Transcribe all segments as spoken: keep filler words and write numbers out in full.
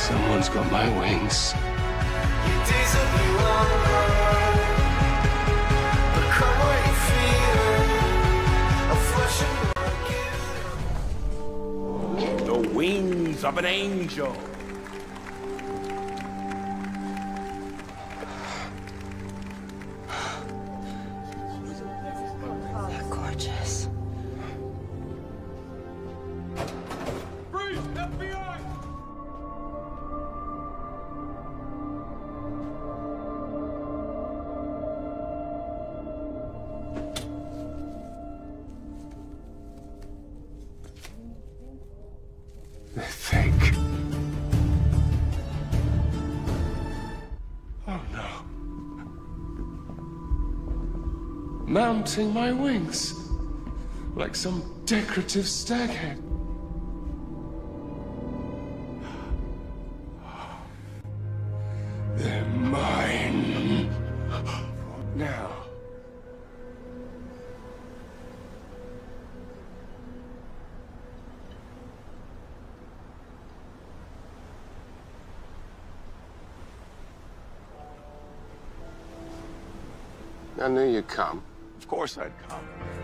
Someone's got my wings. The wings of an angel. Gorgeous. Freeze! F B I! They think. Oh no. Mounting my wings. Like some decorative staghead. They're mine. Now. I knew you'd come. Of course I'd come.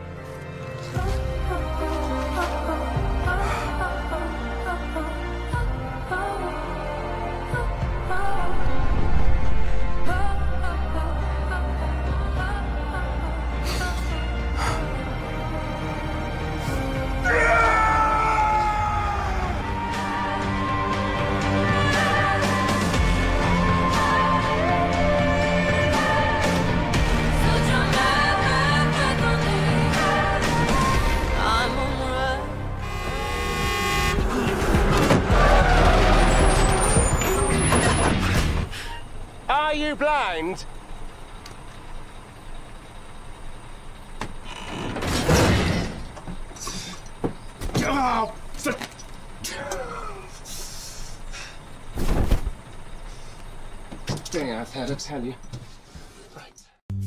Are you blind? Oh, Dang, I've had to tell you. Right.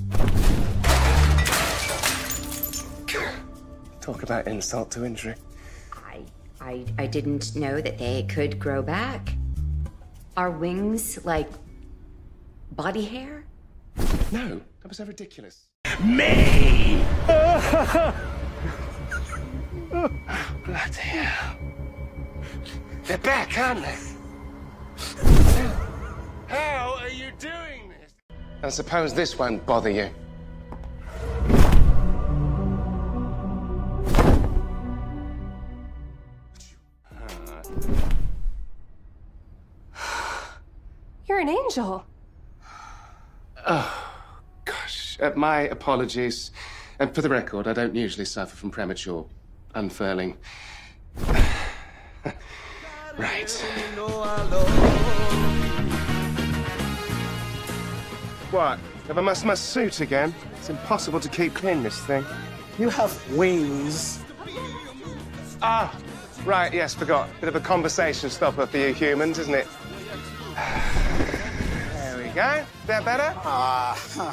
Talk about insult to injury. I, I, I didn't know that they could grow back. Are wings like body hair? No, that was so ridiculous. Me! Bloody hell. They're back, aren't they? How are you doing this? I suppose this won't bother you. You're an angel. Oh, gosh. Uh, my apologies. And for the record, I don't usually suffer from premature unfurling. Right. What? Have I messed my suit again? It's impossible to keep clean, this thing. You have wings. Ah, right, yes, forgot. Bit of a conversation stopper for you humans, isn't it? There we go. Is that better? Ah. Huh.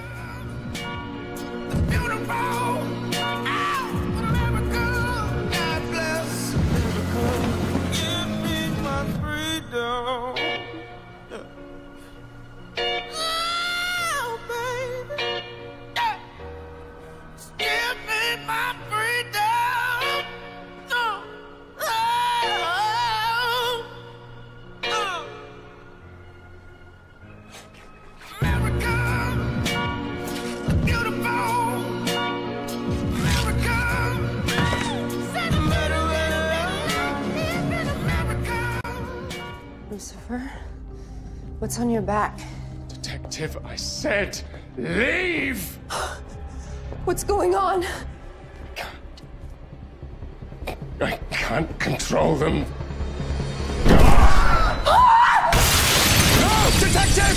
Lucifer, what's on your back? Detective, I said leave! What's going on? I can't control them. No, detective!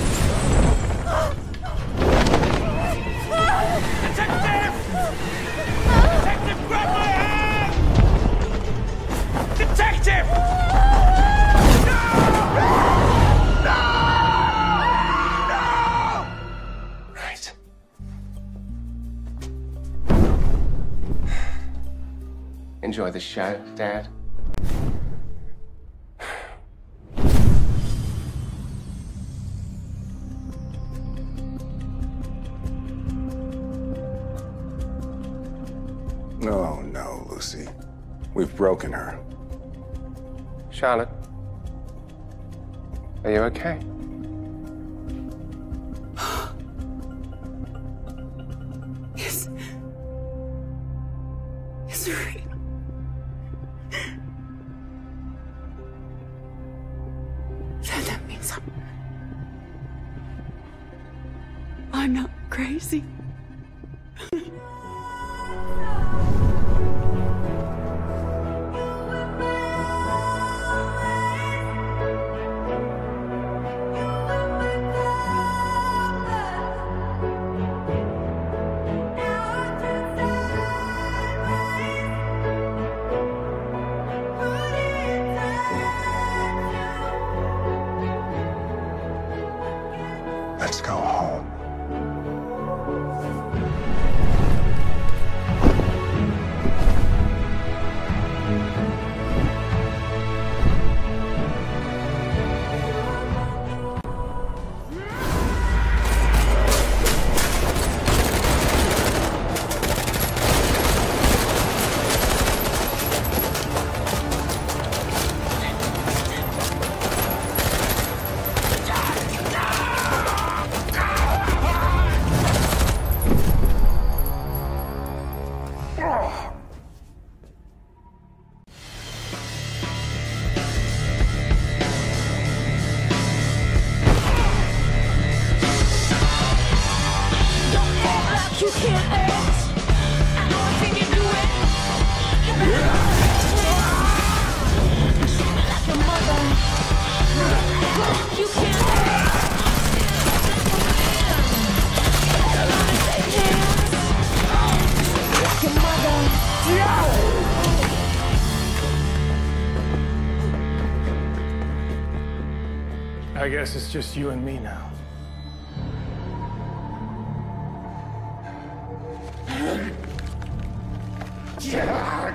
Detective! Detective, grab my hand! Detective! Right. Enjoy the show, Dad. Oh, no, Lucy. We've broken her. Charlotte, are you okay? Yes. It's real. So that means I'm... I'm not crazy. Let's go home. You can't act. I know I think you do it. You better like your mother. You can't act. Like your mother. I guess it's just you and me now. Yeah.